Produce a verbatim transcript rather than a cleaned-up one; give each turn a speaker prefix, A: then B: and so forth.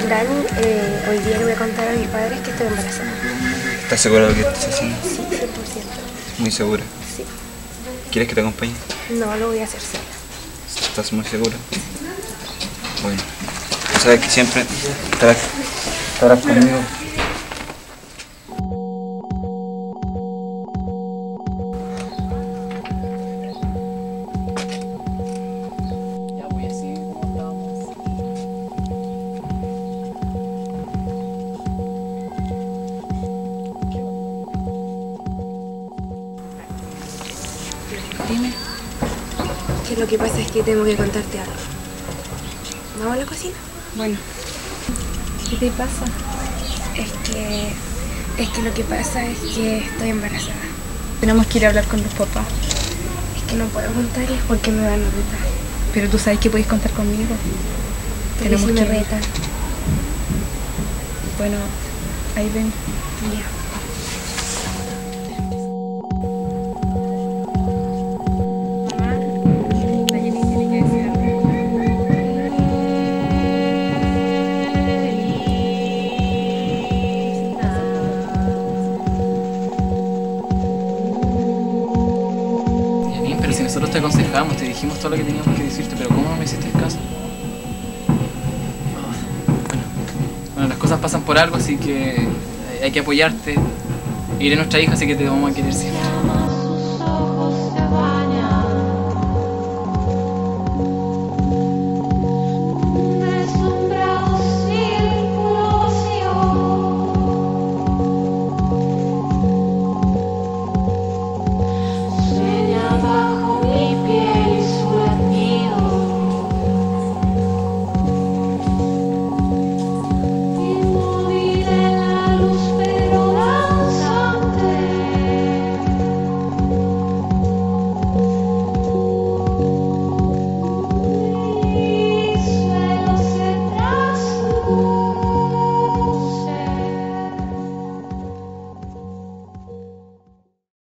A: Dani, eh, hoy día le voy a contar a mis padres que estoy embarazada.
B: ¿Estás segura de lo que estás haciendo?
A: Sí, cien por ciento.
B: ¿Muy segura?
A: Sí.
B: ¿Quieres que te acompañe?
A: No, lo voy a hacer sola.
B: ¿Estás muy segura? Bueno, tú sabes que siempre estarás, estarás conmigo.
C: Ya voy así como estábamos.
A: Dime. Que lo que pasa es que tengo que contarte algo. ¿Vamos a la cocina?
D: Bueno, ¿qué te pasa?
A: Es que... Es que lo que pasa es que estoy embarazada.
D: Tenemos que ir a hablar con los papás.
A: Es que no puedo contarles porque me van a retar.
D: Pero tú sabes que podéis contar conmigo.
A: Pero si
D: Tenemos
A: me
D: que ir.
A: retan.
D: Bueno, ahí ven.
A: Ya.
C: Janine, pero si nosotros te aconsejamos, te dijimos todo lo que teníamos que decirte, pero ¿cómo no me hiciste caso? Bueno, bueno, las cosas pasan por algo, así que hay que apoyarte. Iré nuestra hija, así que te vamos a querer siempre.